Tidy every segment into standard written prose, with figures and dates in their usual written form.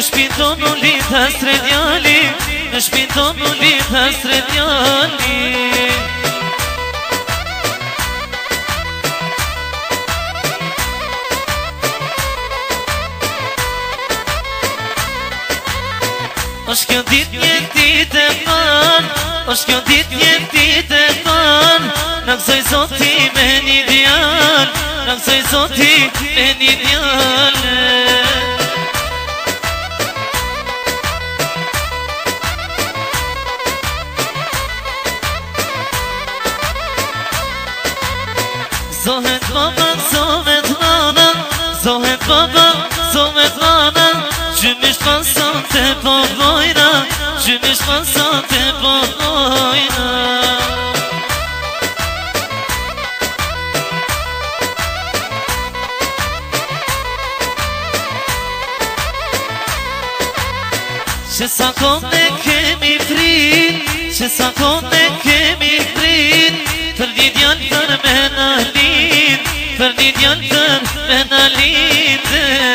shpinton u lidh hasre djali, në shpinton u lidh hasre djali. Osh kjo dit një dit e man, osh kjo dit një dit e man, në kësoj zoti me një djal, në kësoj zoti me një djal. Zohet baba, zohet nana, zohet baba, zohet nana, qymisht pason të povojna, qymisht pason të povojna. Që sa kohë ne kemi frit, që sa kohë ne kemi frit, për një djallë për me në lind, për një djallë për me në lind.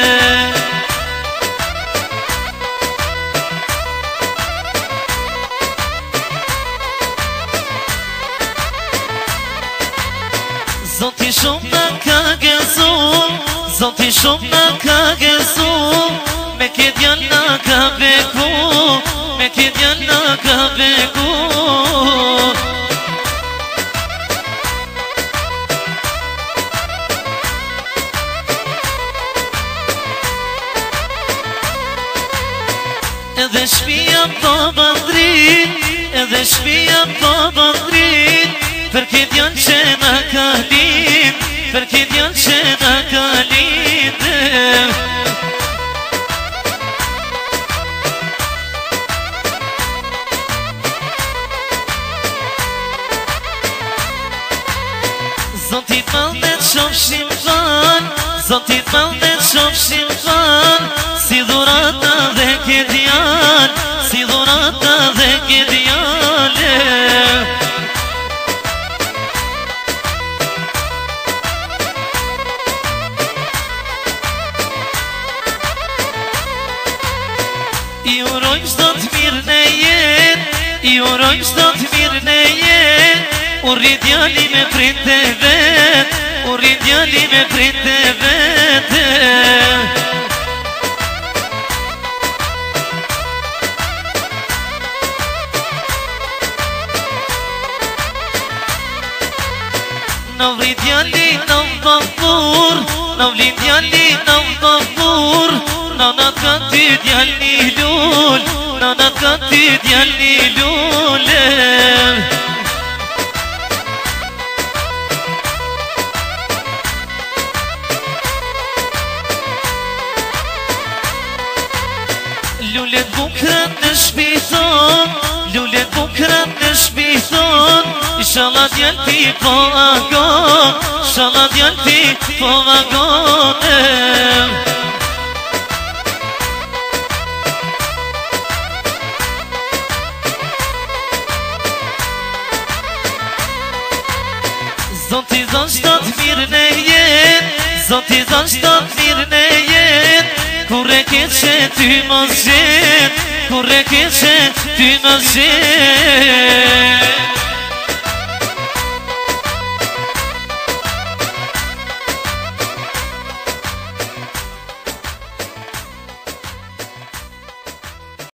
Zoti shumë në ka gëzu, zoti shumë në ka gëzu, me ke djallë në ka beku, me ke djallë në ka beku. Edhe shpia po bandrit, edhe shpia po bandrit, për ke djallë që në ka lind, për ke djallë që në ka lind. Zotit malnet shofshim fan, zotit malnet shofshim fan, si dhurata dhe ke djallë, si dhurata dhe ke djallë. I urojmë shto të mirë në jet, i urojmë shto të mirë në jet, u rrit djali me printe vet, u rrit djali me printe vet. Në vrit djali në mbapur, në vrit djali në mbapur, në në ka ty djali lull, në në ka ty djali lull. Lullet bukrat në shpithon, lullet bukrat në shpithon, inshallah djallë ti po agon, inshallah djallë ti po agon. Zoti zon shto të mirë në jet, zoti zon shto të mirë në jet, kur e ke që ty mos gjet, kur e ke që ty mos gjet.